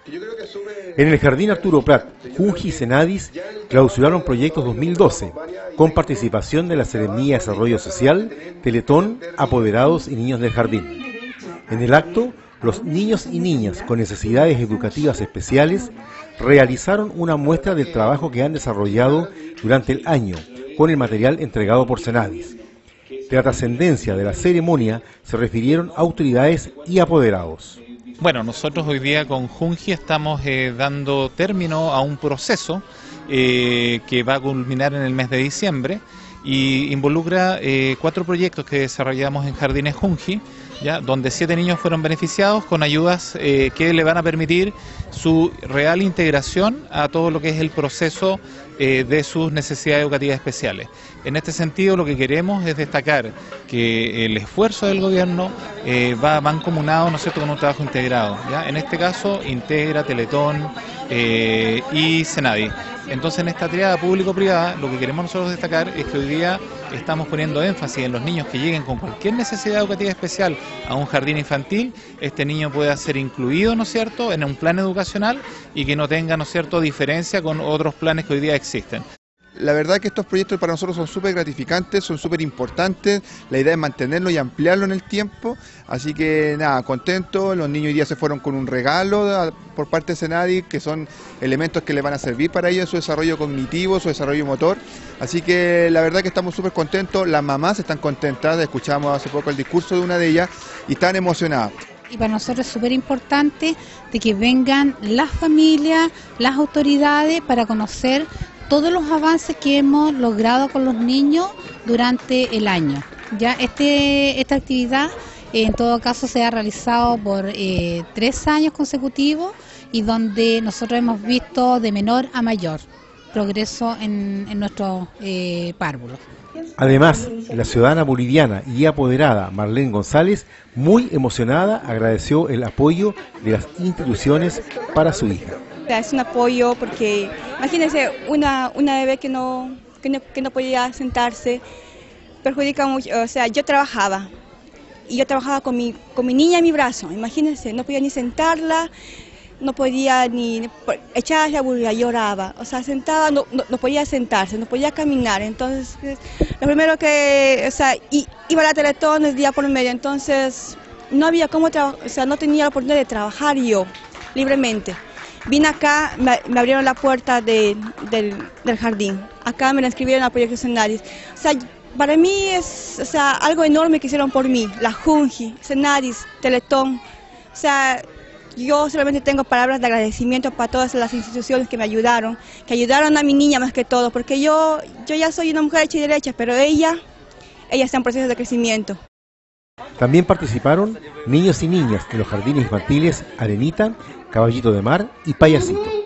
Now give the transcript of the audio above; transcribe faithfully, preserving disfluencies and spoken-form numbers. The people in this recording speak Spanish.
En el Jardín Arturo Prat, Junji y Senadis clausuraron proyectos dos mil doce, con participación de la Seremía de Desarrollo Social, Teletón, Apoderados y Niños del Jardín. En el acto, los niños y niñas con necesidades educativas especiales realizaron una muestra del trabajo que han desarrollado durante el año con el material entregado por Senadis. De la trascendencia de la ceremonia se refirieron autoridades y apoderados. Bueno, nosotros hoy día con Junji estamos eh, dando término a un proceso eh, que va a culminar en el mes de diciembre y involucra eh, cuatro proyectos que desarrollamos en Jardines Junji, ¿ya? Donde siete niños fueron beneficiados con ayudas eh, que le van a permitir su real integración a todo lo que es el proceso eh, de sus necesidades educativas especiales. En este sentido, lo que queremos es destacar que el esfuerzo del gobierno eh, va mancomunado, ¿no es cierto?, con un trabajo integrado, ¿ya? En este caso, Integra, Teletón eh, y Senadis. Entonces, en esta triada público-privada, lo que queremos nosotros destacar es que hoy día estamos poniendo énfasis en los niños que lleguen con cualquier necesidad educativa especial a un jardín infantil. Este niño pueda ser incluido, ¿no es cierto?, en un plan educacional y que no tenga, ¿no es cierto?, diferencia con otros planes que hoy día existen. La verdad que estos proyectos para nosotros son súper gratificantes, son súper importantes, la idea es mantenerlo y ampliarlo en el tiempo, así que nada, contento. Los niños hoy día se fueron con un regalo por parte de Senadis, que son elementos que les van a servir para ellos en su desarrollo cognitivo, su desarrollo motor, así que la verdad que estamos súper contentos. Las mamás están contentas, escuchamos hace poco el discurso de una de ellas y están emocionadas. Y para nosotros es súper importante de que vengan las familias, las autoridades para conocer todos los avances que hemos logrado con los niños durante el año. Ya este, esta actividad eh, en todo caso se ha realizado por eh, tres años consecutivos y donde nosotros hemos visto de menor a mayor progreso en, en nuestros eh, párvulos. Además, la ciudadana boliviana y apoderada Marlene González, muy emocionada, agradeció el apoyo de las instituciones para su hija. Es un apoyo porque, imagínense, una, una bebé que no, que no, que no podía sentarse, perjudica mucho. O sea, yo trabajaba, y yo trabajaba con mi, con mi niña en mi brazo, imagínense, no podía ni sentarla, no podía ni echarse a burla, lloraba, o sea, sentada, no, no, no podía sentarse, no podía caminar. Entonces, lo primero que, o sea, iba a la Teletón el día por medio, entonces no había cómo trabajar, o sea, no tenía la oportunidad de trabajar yo, libremente. Vine acá, me, me abrieron la puerta de, del, del jardín. Acá me la inscribieron a Proyecto Senadis. O sea, para mí es, o sea, algo enorme que hicieron por mí. La Junji, Senadis, Teletón. O sea, yo solamente tengo palabras de agradecimiento para todas las instituciones que me ayudaron, que ayudaron a mi niña más que todo, porque yo, yo ya soy una mujer hecha y derecha, pero ella, ella está en proceso de crecimiento. También participaron niños y niñas de los jardines infantiles Arenita, Caballito de Mar y Payasito.